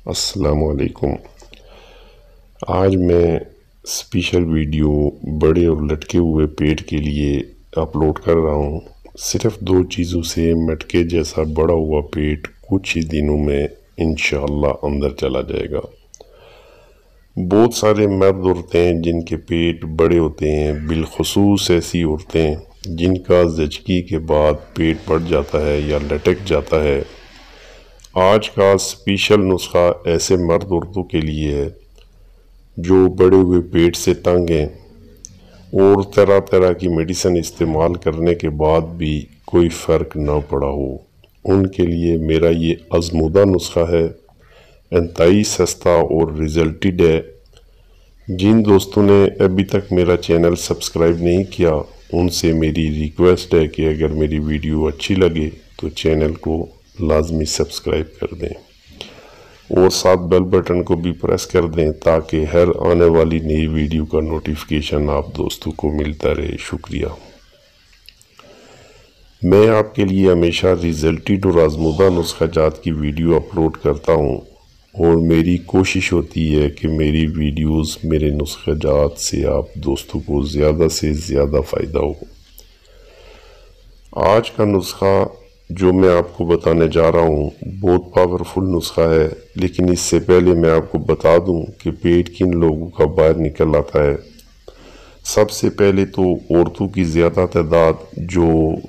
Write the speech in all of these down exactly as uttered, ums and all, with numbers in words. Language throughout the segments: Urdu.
السلام علیکم۔ آج میں اسپیشل ویڈیو بڑے اور لٹکے ہوئے پیٹ کے لیے اپلوڈ کر رہا ہوں۔ صرف دو چیزوں سے مٹکے جیسا بڑا ہوا پیٹ کچھ ہی دنوں میں انشاءاللہ اندر چلا جائے گا۔ بہت سارے مرد عورتیں جن کے پیٹ بڑے ہوتے ہیں، بالخصوص ایسی عورتیں جن کا زچگی کے بعد پیٹ بڑھ جاتا ہے یا لٹک جاتا ہے، آج کا اسپیشل نسخہ ایسے مرد عورتوں کے لیے ہے جو بڑے ہوئے پیٹ سے تنگ ہیں اور طرح طرح کی میڈیسن استعمال کرنے کے بعد بھی کوئی فرق نہ پڑا ہو۔ ان کے لیے میرا یہ آزمودہ نسخہ ہے، انتہائی سستا اور ریزلٹڈ ہے۔ جن دوستوں نے ابھی تک میرا چینل سبسکرائب نہیں کیا، ان سے میری ریکویسٹ ہے کہ اگر میری ویڈیو اچھی لگے تو چینل کو لازمی سبسکرائب کر دیں اور ساتھ بیل بٹن کو بھی پریس کر دیں تاکہ ہر آنے والی نئی ویڈیو کا نوٹیفیکیشن آپ دوستوں کو ملتا رہے۔ شکریہ۔ میں آپ کے لیے ہمیشہ ریزلٹڈ اور آزمودہ نسخہ جات کی ویڈیو اپلوڈ کرتا ہوں اور میری کوشش ہوتی ہے کہ میری ویڈیوز میرے نسخہ جات سے آپ دوستوں کو زیادہ سے زیادہ فائدہ ہو۔ آج کا نسخہ جو میں آپ کو بتانے جا رہا ہوں بہت پاورفل نسخہ ہے، لیکن اس سے پہلے میں آپ کو بتا دوں کہ پیٹ کن لوگوں کا باہر نکل آتا ہے۔ سب سے پہلے تو عورتوں کی زیادہ تعداد جو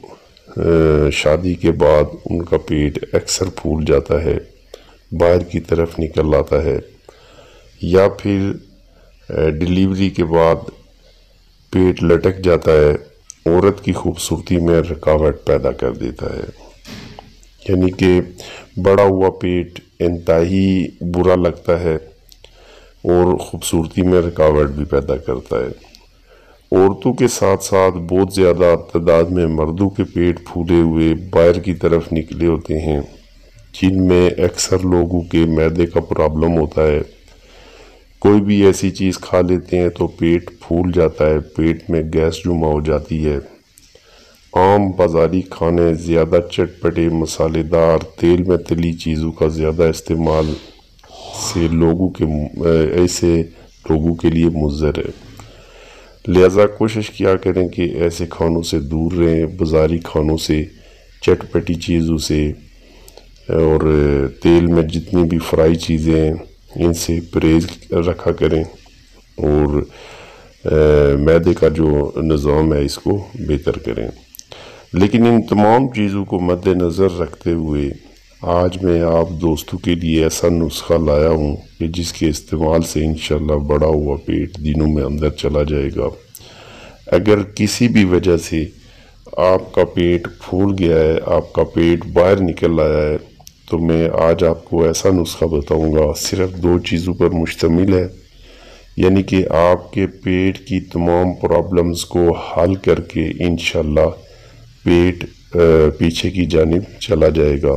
شادی کے بعد ان کا پیٹ اکثر پھول جاتا ہے، باہر کی طرف نکل آتا ہے، یا پھر ڈیلیوری کے بعد پیٹ لٹک جاتا ہے، عورت کی خوبصورتی میں رکاوٹ پیدا کر دیتا ہے۔ یعنی کہ بڑا ہوا پیٹ انتہائی برا لگتا ہے اور خوبصورتی میں رکاوٹ بھی پیدا کرتا ہے۔ عورتوں کے ساتھ ساتھ بہت زیادہ تعداد میں مردوں کے پیٹ پھولے ہوئے باہر کی طرف نکلے ہوتے ہیں، جن میں اکثر لوگوں کے معدے کا پرابلم ہوتا ہے۔ کوئی بھی ایسی چیز کھا لیتے ہیں تو پیٹ پھول جاتا ہے، پیٹ میں گیس جمع ہو جاتی ہے۔ عام بازاری کھانے، زیادہ چٹپٹے مسالے دار تیل میں تلی چیزوں کا زیادہ استعمال سے لوگوں کے ایسے لوگوں کے لیے مضر ہے۔ لہذا کوشش کیا کریں کہ ایسے کھانوں سے دور رہیں، بازاری کھانوں سے، چٹپٹی چیزوں سے اور تیل میں جتنی بھی فرائی چیزیں ہیں ان سے پرہیز رکھا کریں اور معدے کا جو نظام ہے اس کو بہتر کریں۔ لیکن ان تمام چیزوں کو مد نظر رکھتے ہوئے آج میں آپ دوستوں کے لیے ایسا نسخہ لایا ہوں کہ جس کے استعمال سے انشاءاللہ بڑا ہوا پیٹ دنوں میں اندر چلا جائے گا۔ اگر کسی بھی وجہ سے آپ کا پیٹ پھول گیا ہے، آپ کا پیٹ باہر نکل آیا ہے، تو میں آج آپ کو ایسا نسخہ بتاؤں گا، صرف دو چیزوں پر مشتمل ہے، یعنی کہ آپ کے پیٹ کی تمام پرابلمز کو حل کر کے انشاءاللہ پیٹ پیچھے کی جانب چلا جائے گا۔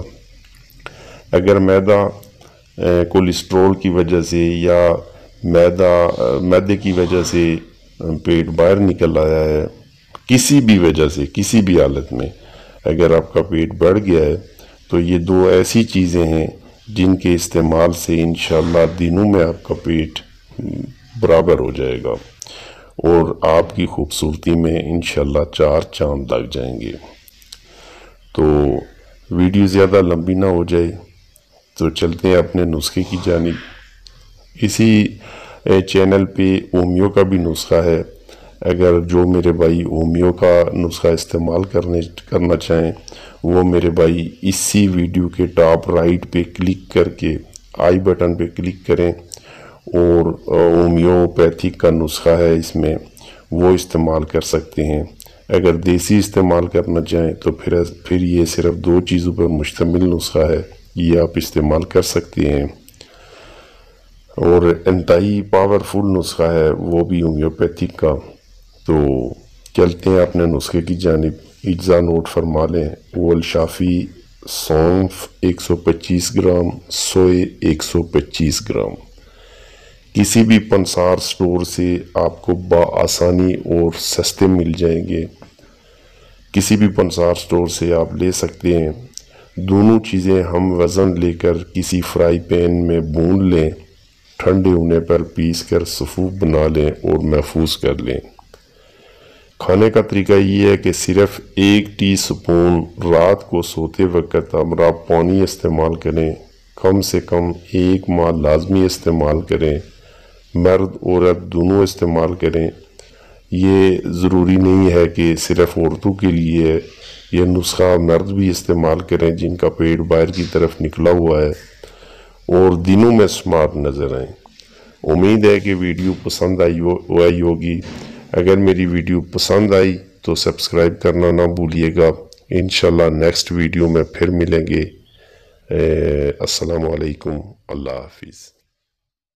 اگر معدہ کولیسٹرول کی وجہ سے یا معدہ معدے کی وجہ سے پیٹ باہر نکل آیا ہے، کسی بھی وجہ سے، کسی بھی حالت میں اگر آپ کا پیٹ بڑھ گیا ہے، تو یہ دو ایسی چیزیں ہیں جن کے استعمال سے انشاءاللہ دنوں میں آپ کا پیٹ برابر ہو جائے گا اور آپ کی خوبصورتی میں انشاءاللہ چار چاند لگ جائیں گے۔ تو ویڈیو زیادہ لمبی نہ ہو جائے تو چلتے ہیں اپنے نسخے کی جانب۔ اسی چینل پہ اومیو کا بھی نسخہ ہے، اگر جو میرے بھائی اومیو کا نسخہ استعمال کرنے کرنا چاہیں وہ میرے بھائی اسی ویڈیو کے ٹاپ رائٹ پہ کلک کر کے آئی بٹن پہ کلک کریں اور اومیو پیتھک کا نسخہ ہے اس میں، وہ استعمال کر سکتے ہیں۔ اگر دیسی استعمال کرنا چاہیں تو پھر پھر یہ صرف دو چیزوں پر مشتمل نسخہ ہے، یہ آپ استعمال کر سکتے ہیں اور انتہائی پاورفل نسخہ ہے وہ بھی ہومیوپیتھک کا۔ تو چلتے ہیں اپنے نسخے کی جانب۔ اجزا نوٹ فرما لیں: اول شافی سونف ایک سو پچیس گرام، سوئے ایک سو پچیس گرام۔ کسی بھی پنسار سٹور سے آپ کو بآسانی اور سستے مل جائیں گے، کسی بھی پنسار سٹور سے آپ لے سکتے ہیں۔ دونوں چیزیں ہم وزن لے کر کسی فرائی پین میں بھون لیں، ٹھنڈے ہونے پر پیس کر صفوف بنا لیں اور محفوظ کر لیں۔ کھانے کا طریقہ یہ ہے کہ صرف ایک ٹی سپون رات کو سوتے وقت امرا پانی استعمال کریں، کم سے کم ایک ماہ لازمی استعمال کریں، مرد عورت دونوں استعمال کریں۔ یہ ضروری نہیں ہے کہ صرف عورتوں کے لیے، یہ نسخہ مرد بھی استعمال کریں جن کا پیٹ باہر کی طرف نکلا ہوا ہے اور دنوں میں سمارٹ نظر آئیں۔ امید ہے کہ ویڈیو پسند آئی آئی ہوگی۔ اگر میری ویڈیو پسند آئی تو سبسکرائب کرنا نہ بھولیے گا۔ انشاءاللہ نیکسٹ ویڈیو میں پھر ملیں گے۔ السلام علیکم، اللہ حافظ۔